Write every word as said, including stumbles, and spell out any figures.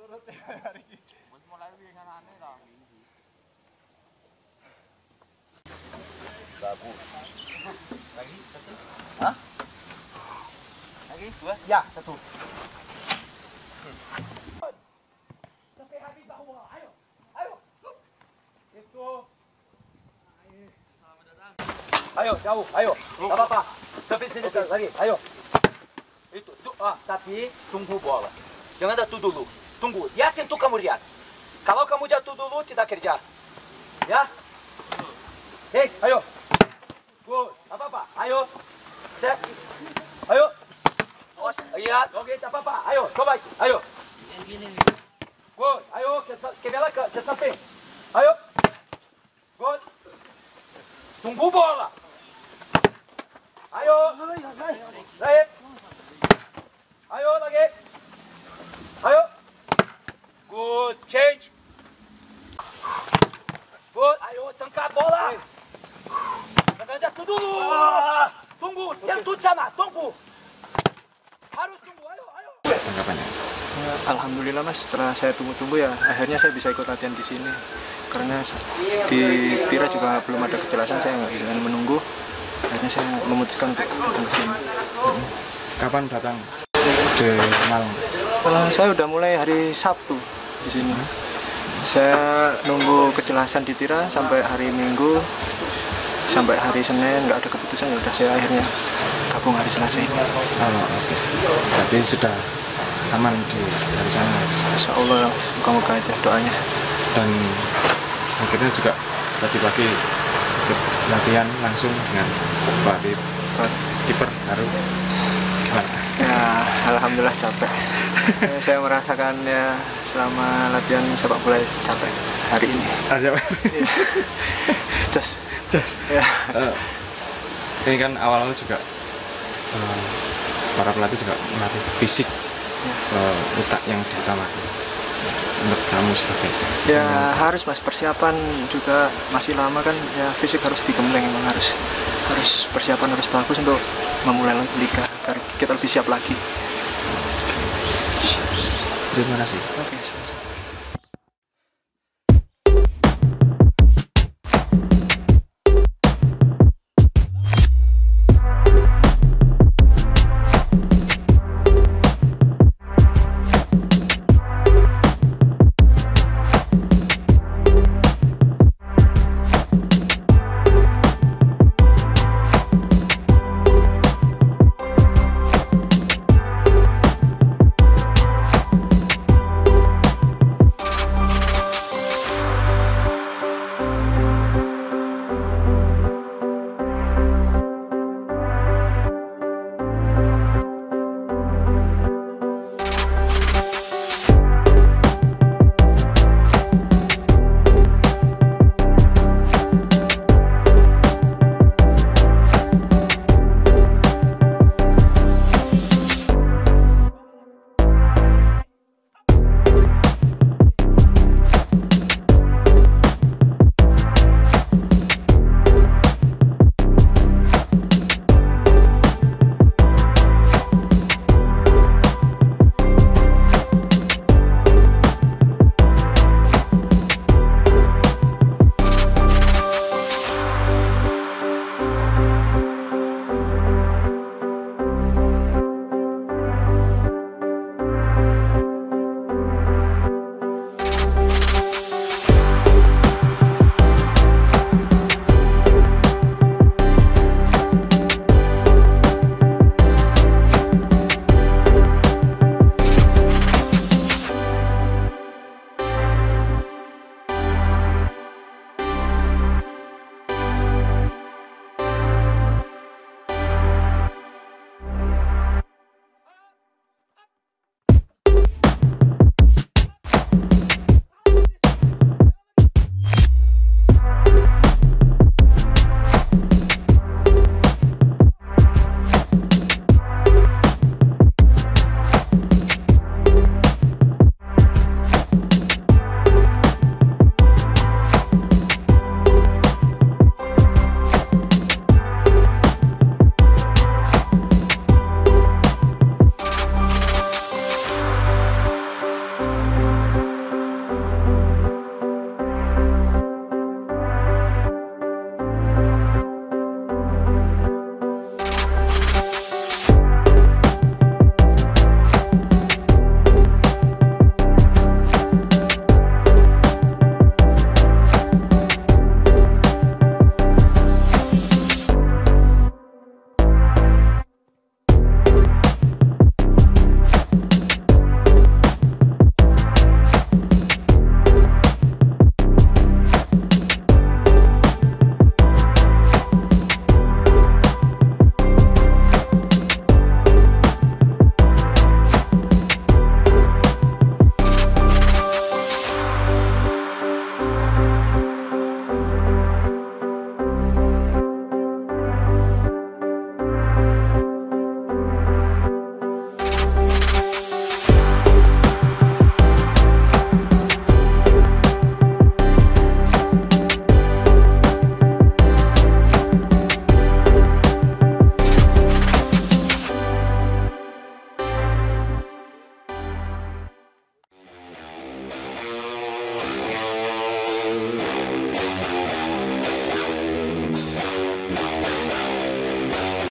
Bagus. Lagi satu. Hah? Lagi dua? Ya, satu. Sampai habis bahu. Ayo. Ayo. Itu. Ayo, jauh. Ayo. Tak apa-apa. Sampai sini lagi. Ayo. Itu. Ah, tapi tunggu bola. Jangan jatuh dulu. Tunggu. Dia sentuh kamu lihat. Kalau kamu jatuh dulu tidak kerja. Ya? Hei, ayo. Good. Apa-apa. Ayo. Set. Ayo. Os. Lihat. Oke, tak apa-apa. Ayo, coba. Ayo. Good. Ayo, ke, ke bela ke, ke samping. Ayo. Good. Tunggu bola. Ayo. Baik. Ayo lagi. Ayo. Good. Change. Good. Ayo, tangkap bola. Jangan jatuh dulu. Tunggu. Sentuh sana. Tunggu. Harus tunggu. Ayo, ayo. Tanggapannya? Ya, alhamdulillah mas, setelah saya tunggu-tunggu ya akhirnya saya bisa ikut latihan di sini. Karena di Tira juga belum ada kejelasan, saya nggak bisa menunggu. Akhirnya saya memutuskan untuk datang ke sini. Kapan datang ke Malang? Uh, saya udah mulai hari Sabtu di sini. Saya nunggu kejelasan di Tira sampai hari Minggu, sampai hari Senin nggak ada keputusan, ya udah saya akhirnya gabung hari Selasa ini. Oh, oke. Berarti sudah aman di dari sana. Insya Allah, moga-moga aja doanya. Dan akhirnya juga tadi pagi ikut latihan langsung dengan Pak Habib, kiper baru. Gimana? Ya, alhamdulillah capek. Ya, saya merasakan ya selama latihan sepak bola capek hari ini. Ada. Just, just. Ya. Uh, ini kan awal-awal juga uh, para pelatih juga melatih fisik, ya. uh, otak yang diutamakan. Menurut kamu sebagai ya hmm. harus mas, persiapan juga masih lama kan, ya fisik harus digembleng, memang harus harus persiapan harus bagus untuk memulai liga agar kita lebih siap lagi. Terima kasih. Oke, sama-sama.